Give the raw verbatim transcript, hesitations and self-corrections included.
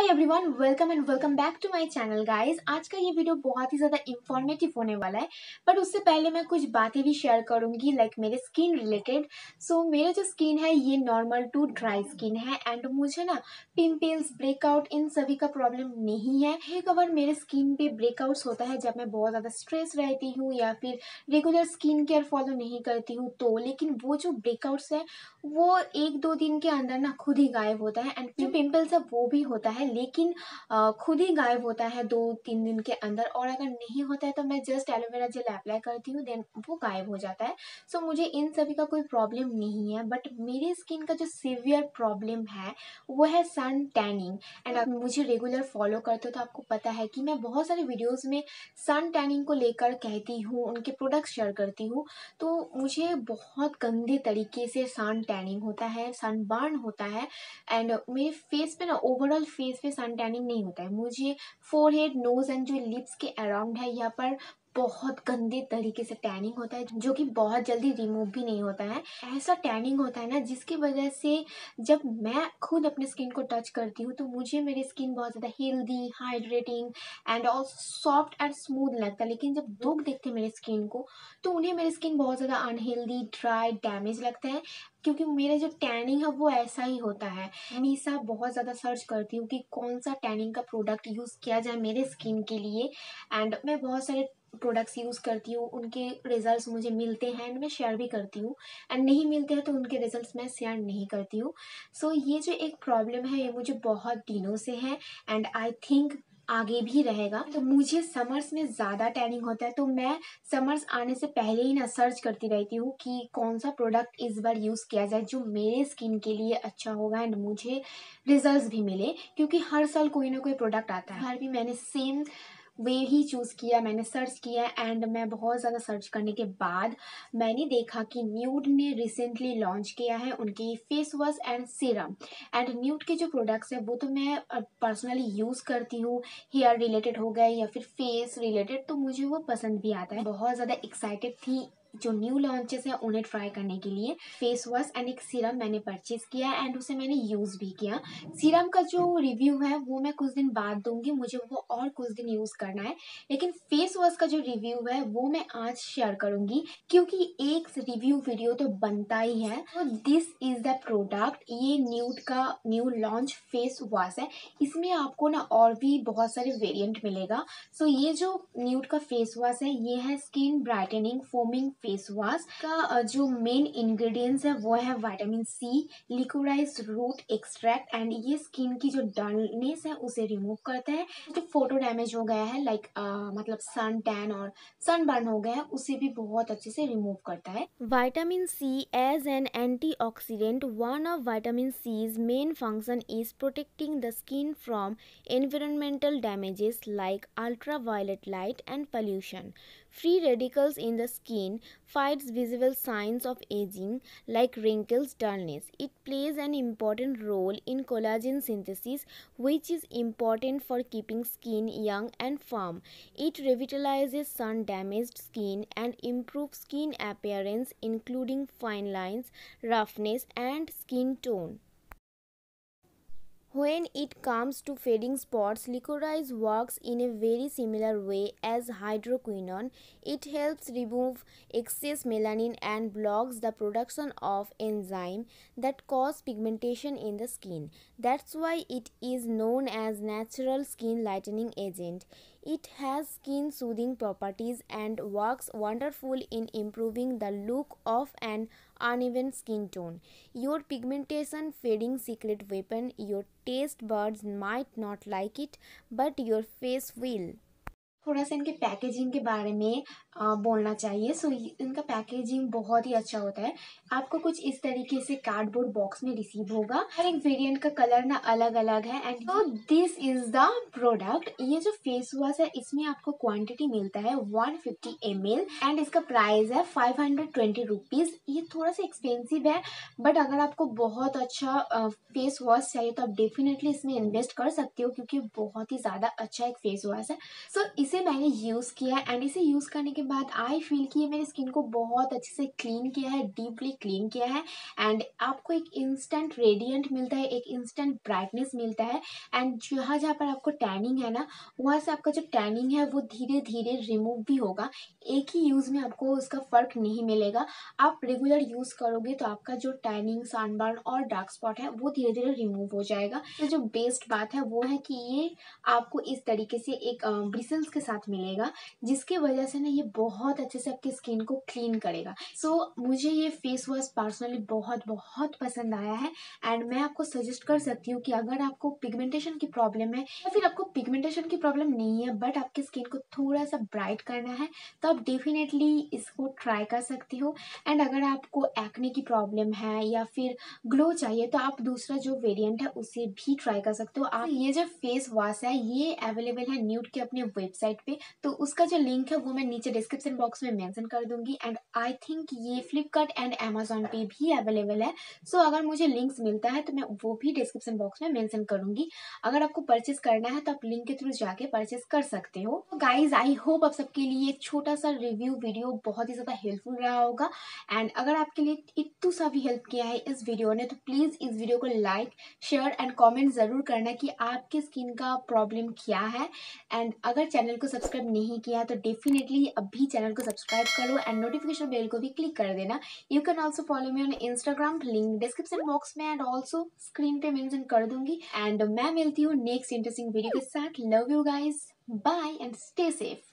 Hi everyone, welcome and welcome back to my channel guys. आज का ये video बहुत ही ज़्यादा इंफॉर्मेटिव होने वाला है, बट उससे पहले मैं कुछ बातें भी शेयर करूंगी लाइक मेरे स्किन रिलेटेड। सो मेरा जो स्किन है ये नॉर्मल टू ड्राई स्किन है एंड मुझे ना पिंपल्स, ब्रेकआउट इन सभी का प्रॉब्लम नहीं है। एक बार मेरे स्किन पे ब्रेकआउट्स होता है जब मैं बहुत ज़्यादा स्ट्रेस रहती हूँ या फिर रेगुलर स्किन केयर फॉलो नहीं करती हूँ तो, लेकिन वो जो ब्रेकआउट्स है वो एक दो दिन के अंदर ना खुद ही गायब होता है। एंड जो पिंपल्स है वो भी होता है लेकिन अ, खुद ही गायब होता है दो तीन दिन के अंदर। और अगर नहीं होता है तो मैं जस्ट एलोवेरा जेल अप्लाई करती हूँ, देन वो गायब हो जाता है। सो so, मुझे इन सभी का कोई प्रॉब्लम नहीं है, बट मेरी स्किन का जो सीवियर प्रॉब्लम है वो है सन टैनिंग। एंड आप मुझे रेगुलर फॉलो करते हो तो आपको पता है कि मैं बहुत सारे वीडियोज़ में सन टैनिंग को लेकर कहती हूँ, उनके प्रोडक्ट्स शेयर करती हूँ। तो मुझे बहुत गंदे तरीके से सन टैनिंग होता है, सन बर्न होता है। एंड मेरे फेस पे ना ओवरऑल फेस पे सन टैनिंग नहीं होता है, मुझे फोरहेड, नोज एंड जो लिप्स के अराउंड है यहाँ पर बहुत गंदे तरीके से टैनिंग होता है, जो कि बहुत जल्दी रिमूव भी नहीं होता है। ऐसा टैनिंग होता है ना जिसकी वजह से जब मैं खुद अपने स्किन को टच करती हूँ तो मुझे मेरी स्किन बहुत ज़्यादा healthy, hydrating and also soft and smooth लगता है। लेकिन जब लोग देखते हैं मेरी स्किन को तो उन्हें मेरी स्किन बहुत ज़्यादा अनहेल्दी, ड्राई, डैमेज लगता है, क्योंकि मेरा जो टैनिंग है वो ऐसा ही होता है। हमेशा बहुत ज़्यादा सर्च करती हूँ कि कौन सा टैनिंग का प्रोडक्ट यूज़ किया जाए मेरे स्किन के लिए। एंड मैं बहुत सारे प्रोडक्ट्स यूज़ करती हूँ, उनके रिजल्ट्स मुझे मिलते हैं एंड मैं शेयर भी करती हूँ। एंड नहीं मिलते हैं तो उनके रिजल्ट्स मैं शेयर नहीं करती हूँ। सो so, ये जो एक प्रॉब्लम है ये मुझे बहुत दिनों से है एंड आई थिंक आगे भी रहेगा। तो मुझे समर्स में ज़्यादा टैनिंग होता है तो मैं समर्स आने से पहले ही ना सर्च करती रहती हूँ कि कौन सा प्रोडक्ट इस बार यूज़ किया जाए जो मेरे स्किन के लिए अच्छा होगा एंड मुझे रिजल्ट्स भी मिले, क्योंकि हर साल कोई ना कोई प्रोडक्ट आता है। हर भी मैंने सेम वे ही चूज़ किया, मैंने सर्च किया एंड मैं बहुत ज़्यादा सर्च करने के बाद मैंने देखा कि न्यूड ने रिसेंटली लॉन्च किया है उनकी face wash and serum. And Nude के जो प्रोडक्ट्स है वो तो मैं पर्सनली यूज़ करती हूँ, हेयर रिलेटेड हो गए या फिर फेस रिलेटेड, तो मुझे वो पसंद भी आता है। बहुत ज़्यादा एक्साइटेड थी जो न्यू लॉन्चेस है उन्हें ट्राई करने के लिए। फेस वॉश एंड एक सीरम मैंने परचेज किया एंड उसे मैंने यूज़ भी किया। सीरम का जो रिव्यू है वो मैं कुछ दिन बाद दूंगी, मुझे वो और कुछ दिन यूज़ करना है। लेकिन फेस वॉश का जो रिव्यू है वो मैं आज शेयर करूंगी, क्योंकि एक रिव्यू वीडियो तो बनता ही है। तो दिस इज द प्रोडक्ट, ये न्यूड का न्यू लॉन्च फेस वॉश है। इसमें आपको ना और भी बहुत सारे वेरिएंट मिलेगा। सो so, ये जो न्यूड का फेस वॉश है ये है skin brightening foaming face wash का जो मेन इंग्रेडिएंट्स है वो है vitamin C, liquorice root extract and ये स्किन की जो डलनेस है उसे रिमूव करता है। जो फोटो डैमेज हो गया है लाइक मतलब सन टैन और सन बर्न हो गया है उसे भी बहुत अच्छे से रिमूव करता है। Vitamin C as an antioxidant, one of vitamin C's main function is protecting the skin from environmental damages like ultraviolet light and pollution. Free radicals in the skin fights visible signs of aging like wrinkles, dullness. It plays an important role in collagen synthesis, which is important for keeping skin young and firm. It revitalizes sun-damaged skin and improves skin appearance, including fine lines, roughness, and skin tone. When it comes to fading spots, licorice works in a very similar way as hydroquinone. It helps remove excess melanin and blocks the production of enzymes that cause pigmentation in the skin. That's why it is known as natural skin lightening agent. It has skin soothing properties and works wonderful in improving the look of an uneven skin tone. Your pigmentation fading secret weapon. Your taste buds might not like it, but your face will. थोड़ा सा इनके packaging के बारे में आ, बोलना चाहिए। सो इनका packaging बहुत ही अच्छा होता है। आपको कुछ इस तरीके से कार्डबोर्ड बॉक्स में रिसीव होगा। हर एक वेरिएंट का कलर ना अलग अलग है। एंड तो दिस इज द प्रोडक्ट। ये जो फेस वॉश है इसमें आपको क्वांटिटी मिलता है one fifty M L and इसका प्राइस है फाइव हंड्रेड ट्वेंटी रुपीज। ये थोड़ा सा एक्सपेंसिव है, बट अगर आपको बहुत अच्छा फेस वॉश चाहिए तो आप डेफिनेटली इसमें इन्वेस्ट कर सकते हो, क्योंकि बहुत ही ज़्यादा अच्छा एक फेस वॉश है। सो so, इसे मैंने यूज़ किया है एंड इसे यूज़ करने के बाद आई फील कि ये मेरी स्किन को बहुत अच्छे से क्लीन किया है, डीपली क्लीन किया है एंड आपको एक इंस्टेंट रेडिएंट मिलता है, एक इंस्टेंट ब्राइटनेस मिलता है एंड जहाँ जहाँ पर आपको टैनिंग है ना, वहाँ से आपका जो टैनिंग है वो धीरे धीरे रिमूव भी होगा। एक ही यूज़ में आपको उसका फ़र्क नहीं मिलेगा। आप रेगुलर यूज़ करोगे तो आपका जो टैनिंग, सनबर्न और डार्क स्पॉट है वो धीरे धीरे रिमूव हो जाएगा। तो जो बेस्ट बात है वो है कि ये आपको इस तरीके से एक ब्रिसल्स के साथ मिलेगा, जिसकी वजह से ना ये बहुत अच्छे से आपकी स्किन को क्लीन करेगा। सो so, मुझे ये फेस वॉश पर्सनली बहुत बहुत पसंद आया है एंड मैं आपको सजेस्ट कर सकती हूँ कि अगर आपको पिगमेंटेशन की प्रॉब्लम है या फिर आपको पिगमेंटेशन की प्रॉब्लम नहीं है बट आपकी स्किन को थोड़ा सा ब्राइट करना है, तो आप डेफिनेटली इसको ट्राई कर सकती हो। एंड अगर आपको एक्ने की प्रॉब्लम है या फिर ग्लो चाहिए तो आप दूसरा जो वेरिएंट है उसे भी ट्राई कर सकते हो। आप ये जो फेस वॉश है ये अवेलेबल है न्यूड के अपने वेबसाइट पे, तो उसका जो लिंक है वो मैं नीचे डिस्क्रिप्शन बॉक्स में मेंशन कर दूंगी एंड आई थिंक ये फ्लिपकार्ट एंड अमेजोन पे भी अवेलेबल है। सो so, अगर मुझे लिंक्स मिलता है तो मैं वो भी डिस्क्रिप्शन बॉक्स में मेंशन करूंगी। अगर आपको परचेस करना है तो आप लिंक के थ्रू जाके परचेस कर सकते हो। तो गाइज आई होप आप सबके लिए छोटा सा रिव्यू वीडियो बहुत ही ज्यादा हेल्पफुल रहा होगा एंड अगर आपके लिए इतू सा भी हेल्प किया है इस वीडियो ने तो प्लीज इस वीडियो को लाइक, शेयर एंड कमेंट जरूर करना कि आपके स्किन का प्रॉब्लम क्या है। एंड अगर चैनल को सब्सक्राइब नहीं किया तो डेफिनेटली अभी चैनल को सब्सक्राइब करो एंड नोटिफिकेशन बेल को भी क्लिक कर देना। You can also follow me on Instagram, link description box में एंड ऑल्सो स्क्रीन पे मेंशन कर दूंगी। एंड मैं मिलती हूँ नेक्स्ट इंटरेस्टिंग वीडियो के साथ। Love you guys, bye and stay safe.